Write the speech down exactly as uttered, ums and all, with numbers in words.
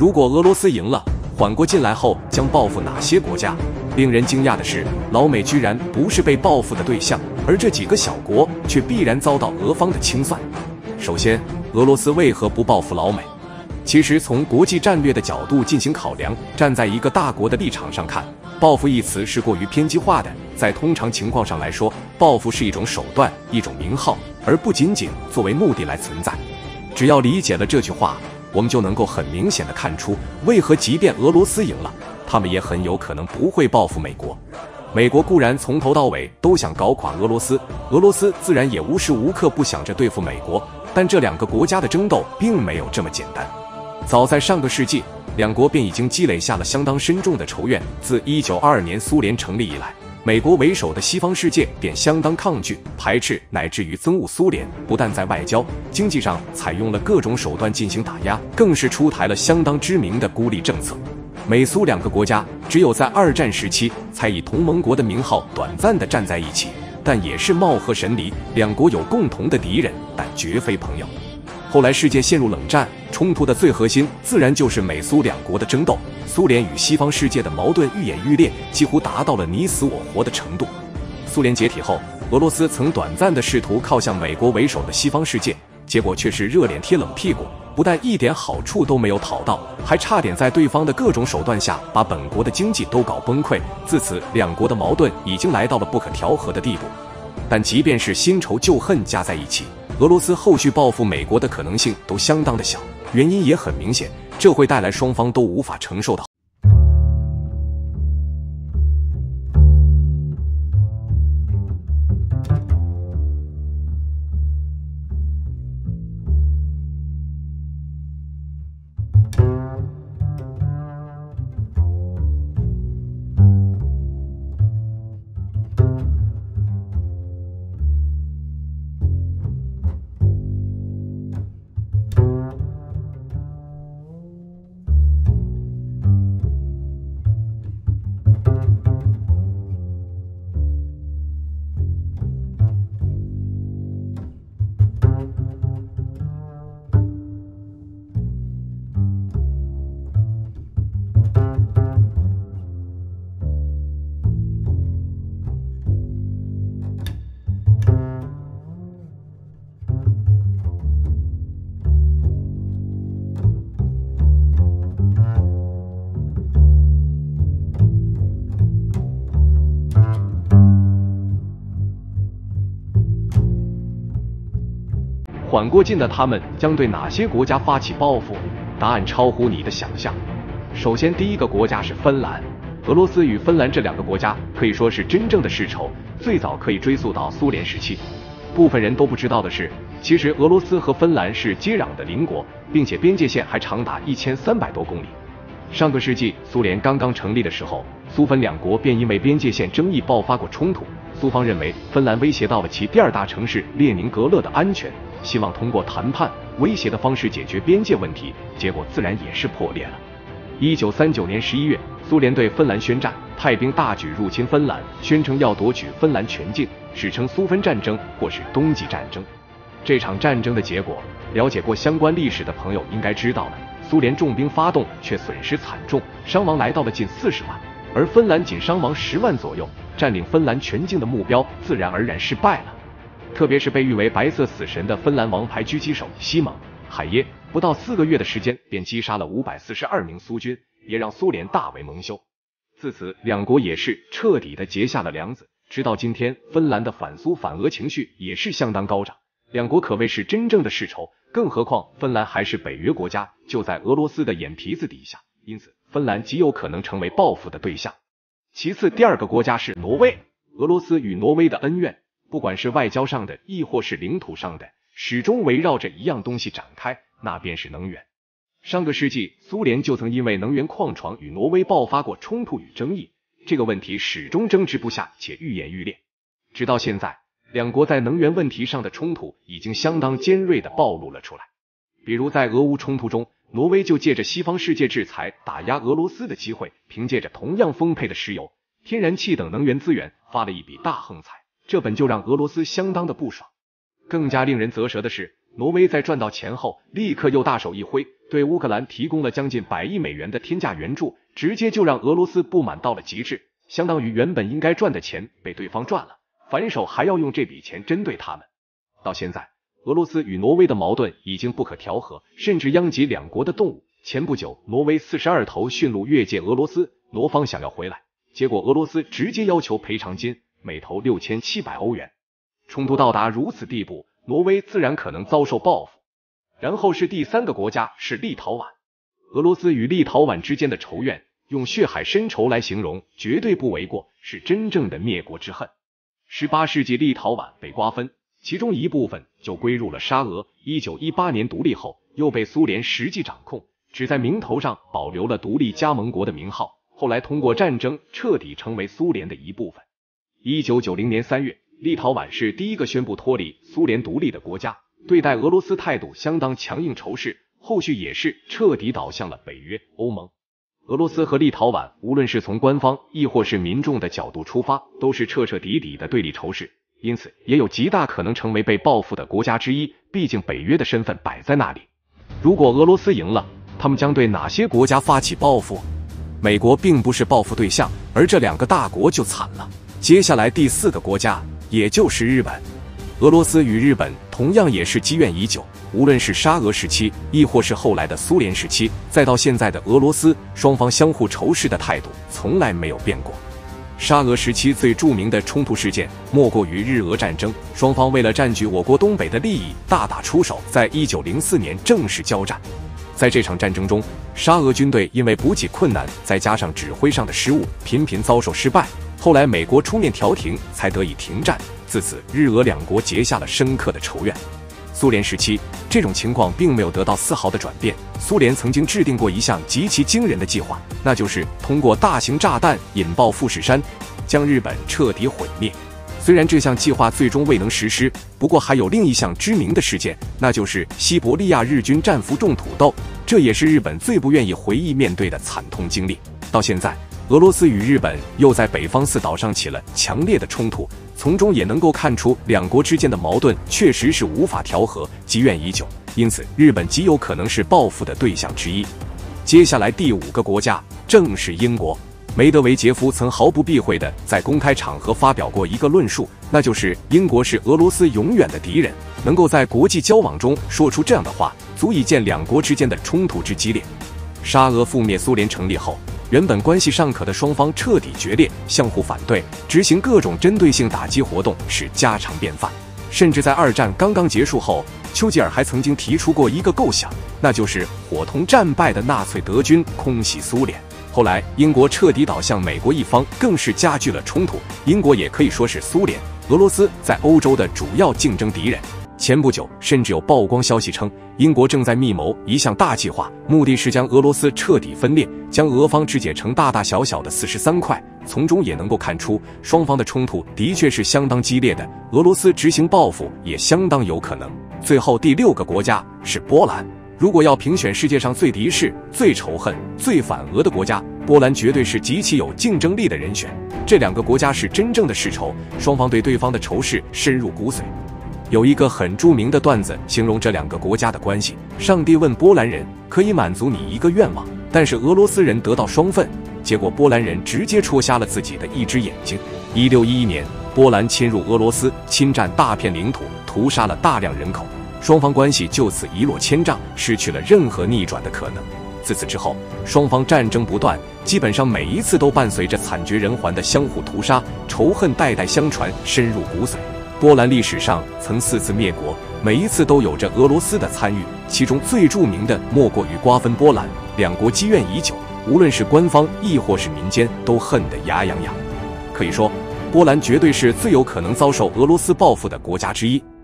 如果俄罗斯赢了，缓过劲来后将报复哪些国家？令人惊讶的是，老美居然不是被报复的对象，而这几个小国却必然遭到俄方的清算。首先，俄罗斯为何不报复老美？其实从国际战略的角度进行考量，站在一个大国的立场上看，报复一词是过于偏激化的。在通常情况上来说，报复是一种手段，一种名号，而不仅仅作为目的来存在。只要理解了这句话，我们就能够很明显的看出，为何即便俄罗斯赢了，他们也很有可能不会报复美国。美国固然从头到尾都想搞垮俄罗斯，俄罗斯自然也无时无刻不想着对付美国，但这两个国家的争斗并没有这么简单。早在上个世纪，两国便已经积累下了相当深重的仇怨。自一九二二年苏联成立以来，美国为首的西方世界便相当抗拒、排斥乃至于憎恶苏联，不但在外交、经济上采用了各种手段进行打压，更是出台了相当知名的孤立政策。美苏两个国家只有在二战时期才以同盟国的名号短暂地站在一起，但也是貌合神离，两国有共同的敌人，但绝非朋友。后来世界陷入冷战，冲突的最核心自然就是美苏两国的争斗。苏联与西方世界的矛盾愈演愈烈，几乎达到了你死我活的程度。苏联解体后，俄罗斯曾短暂地试图靠向美国为首的西方世界，结果却是热脸贴冷屁股，不但一点好处都没有讨到，还差点在对方的各种手段下把本国的经济都搞崩溃。自此，两国的矛盾已经来到了不可调和的地步。但即便是新仇旧恨加在一起，俄罗斯后续报复美国的可能性都相当的小，原因也很明显，这会带来双方都无法承受的。缓过劲的他们将对哪些国家发起报复？答案超乎你的想象。首先，第一个国家是芬兰。俄罗斯与芬兰这两个国家可以说是真正的世仇，最早可以追溯到苏联时期。部分人都不知道的是，其实俄罗斯和芬兰是接壤的邻国，并且边界线还长达一千三百多公里。上个世纪苏联刚刚成立的时候，苏芬两国便因为边界线争议爆发过冲突。苏方认为芬兰威胁到了其第二大城市列宁格勒的安全，希望通过谈判威胁的方式解决边界问题，结果自然也是破裂了。一九三九年十一月，苏联对芬兰宣战，派兵大举入侵芬兰，宣称要夺取芬兰全境，史称苏芬战争或是冬季战争。这场战争的结果，了解过相关历史的朋友应该知道了。苏联重兵发动，却损失惨重，伤亡来到了近四十万，而芬兰仅伤亡十万左右，占领芬兰全境的目标自然而然失败了。特别是被誉为白色死神的芬兰王牌狙击手西蒙·海耶，不到四个月的时间便击杀了五百四十二名苏军，也让苏联大为蒙羞。自此，两国也是彻底的结下了梁子。直到今天，芬兰的反苏反俄情绪也是相当高涨，两国可谓是真正的世仇。更何况芬兰还是北约国家，就在俄罗斯的眼皮子底下，因此芬兰极有可能成为报复的对象。其次，第二个国家是挪威。俄罗斯与挪威的恩怨，不管是外交上的，亦或是领土上的，始终围绕着一样东西展开，那便是能源。上个世纪，苏联就曾因为能源矿床与挪威爆发过冲突与争议，这个问题始终争执不下，且愈演愈烈。直到现在，两国在能源问题上的冲突已经相当尖锐地暴露了出来。比如在俄乌冲突中，挪威就借着西方世界制裁打压俄罗斯的机会，凭借着同样丰沛的石油、天然气等能源资源发了一笔大横财，这本就让俄罗斯相当的不爽。更加令人啧舌的是， 挪威在赚到钱后，立刻又大手一挥，对乌克兰提供了将近百亿美元的天价援助，直接就让俄罗斯不满到了极致，相当于原本应该赚的钱被对方赚了，反手还要用这笔钱针对他们。到现在，俄罗斯与挪威的矛盾已经不可调和，甚至殃及两国的动物。前不久，挪威四十二头驯鹿越界俄罗斯，挪方想要回来，结果俄罗斯直接要求赔偿金，每头六千七百欧元。冲突到达如此地步，挪威自然可能遭受报复。然后是第三个国家，是立陶宛。俄罗斯与立陶宛之间的仇怨，用血海深仇来形容绝对不为过，是真正的灭国之恨。十八世纪立陶宛被瓜分，其中一部分就归入了沙俄。一九一八年独立后，又被苏联实际掌控，只在名头上保留了独立加盟国的名号，后来通过战争彻底成为苏联的一部分。一九九零年三月，立陶宛是第一个宣布脱离苏联独立的国家，对待俄罗斯态度相当强硬仇视，后续也是彻底倒向了北约、欧盟。俄罗斯和立陶宛无论是从官方亦或是民众的角度出发，都是彻彻底底的对立仇视，因此也有极大可能成为被报复的国家之一，毕竟北约的身份摆在那里。如果俄罗斯赢了，他们将对哪些国家发起报复？美国并不是报复对象，而这两个大国就惨了。接下来第四个国家，也就是日本。俄罗斯与日本同样也是积怨已久，无论是沙俄时期，亦或是后来的苏联时期，再到现在的俄罗斯，双方相互仇视的态度从来没有变过。沙俄时期最著名的冲突事件，莫过于日俄战争，双方为了占据我国东北的利益，大打出手，在一九零四年正式交战。在这场战争中，沙俄军队因为补给困难，再加上指挥上的失误，频频遭受失败。后来美国出面调停，才得以停战。自此，日俄两国结下了深刻的仇怨。苏联时期，这种情况并没有得到丝毫的转变。苏联曾经制定过一项极其惊人的计划，那就是通过大型炸弹引爆富士山，将日本彻底毁灭。虽然这项计划最终未能实施，不过还有另一项知名的事件，那就是西伯利亚日军战俘种土豆，这也是日本最不愿意回忆面对的惨痛经历。到现在，俄罗斯与日本又在北方四岛上起了强烈的冲突，从中也能够看出两国之间的矛盾确实是无法调和，积怨已久，因此日本极有可能是报复的对象之一。接下来第五个国家正是英国。梅德韦杰夫曾毫不避讳地在公开场合发表过一个论述，那就是英国是俄罗斯永远的敌人。能够在国际交往中说出这样的话，足以见两国之间的冲突之激烈。沙俄覆灭苏联成立后，原本关系尚可的双方彻底决裂，相互反对，执行各种针对性打击活动是家常便饭。甚至在二战刚刚结束后，丘吉尔还曾经提出过一个构想，那就是伙同战败的纳粹德军空袭苏联。后来英国彻底倒向美国一方，更是加剧了冲突。英国也可以说是苏联、俄罗斯在欧洲的主要竞争敌人。前不久，甚至有曝光消息称，英国正在密谋一项大计划，目的是将俄罗斯彻底分裂，将俄方肢解成大大小小的四十三块。从中也能够看出，双方的冲突的确是相当激烈的，俄罗斯执行报复也相当有可能。最后第六个国家是波兰。如果要评选世界上最敌视、最仇恨、最反俄的国家，波兰绝对是极其有竞争力的人选。这两个国家是真正的世仇，双方对对方的仇视深入骨髓。有一个很著名的段子形容这两个国家的关系：上帝问波兰人，可以满足你一个愿望，但是俄罗斯人得到双份，结果波兰人直接戳瞎了自己的一只眼睛。一六一一年，波兰侵入俄罗斯，侵占大片领土，屠杀了大量人口。双方关系就此一落千丈，失去了任何逆转的可能。自此之后，双方战争不断，基本上每一次都伴随着惨绝人寰的相互屠杀，仇恨代代相传，深入骨髓。波兰历史上曾四次灭国，每一次都有着俄罗斯的参与，其中最著名的莫过于瓜分波兰，两国积怨已久，无论是官方亦或是民间，都恨得牙痒痒。可以说，波兰绝对是最有可能遭受俄罗斯报复的国家之一。